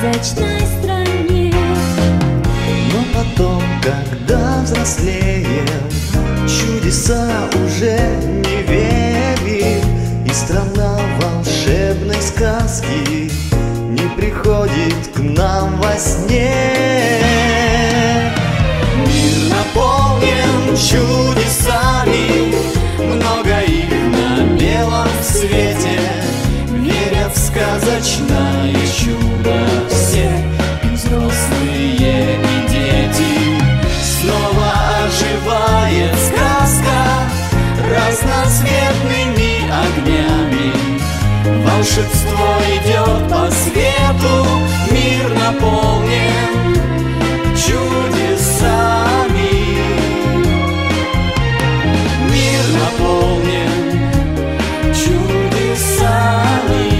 сказочной стране. Но потом, когда взрослеем, чудеса уже не верим, и страна волшебной сказки не приходит к нам во сне. Мир наполнен чудесами, много их на белом свете. Верят в сказочное чудо все, и взрослые, и дети. Снова оживает сказка разноцветными огнями. Волшебство идет по свету, мир наполнен чудесами. Мир наполнен чудесами.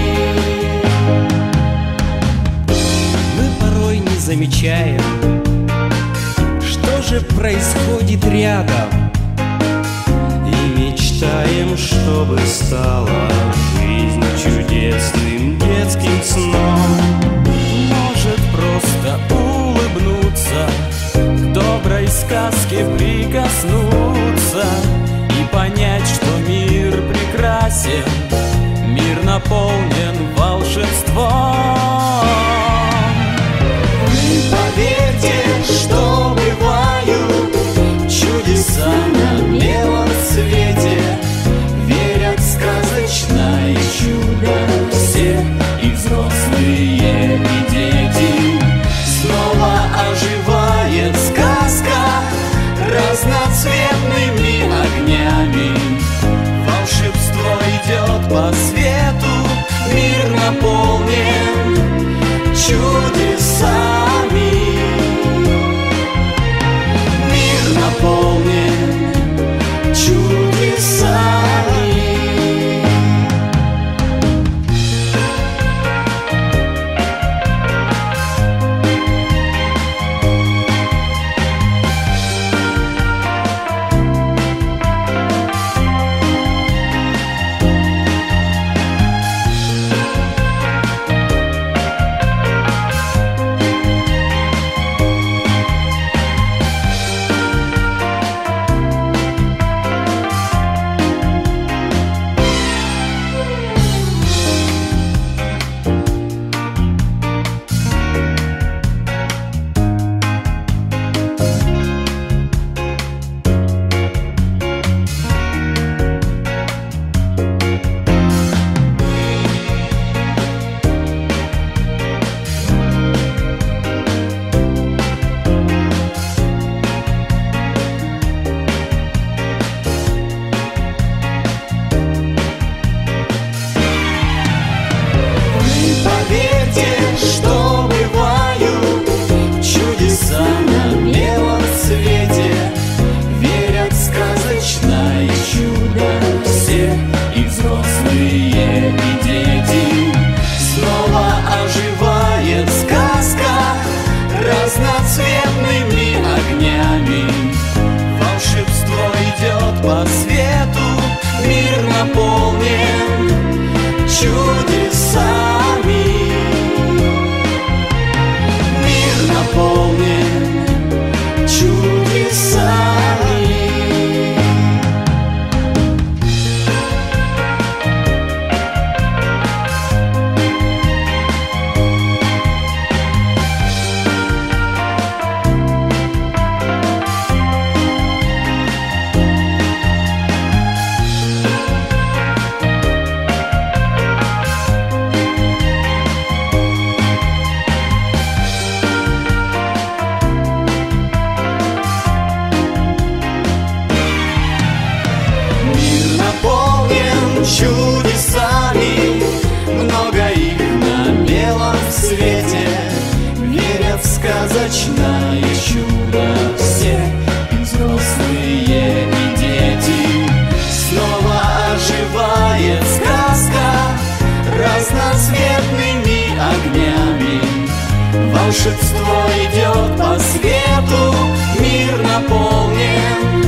Мы порой не замечаем, что же происходит рядом, и мечтаем, чтобы стала жизнь чудесным детским сном. Может просто улыбнуться, к доброй сказке прикоснуться и понять, что мир прекрасен, мир наполнен волшебством. Вы поверьте, что бывают чудеса на белом свете. Верят в сказочное чудо все, и взрослые, и дети. Снова оживает сказка разноцветными огнями. Волшебство идет по свету, мир наполнен чудесами. Мир наполнен чудесами. Что бывают чудеса на белом свете. Верят в сказочное чудо все, и взрослые, и дети. Снова оживает сказка разноцветными огнями. Волшебство идет по свету, мир наполнен чудесами. Наполнен чудесами. Чудесами, много их на белом свете. Верят в сказочное чудо все, и взрослые, и дети. Снова оживает сказка разноцветными огнями. Волшебство идет по свету, мир наполнен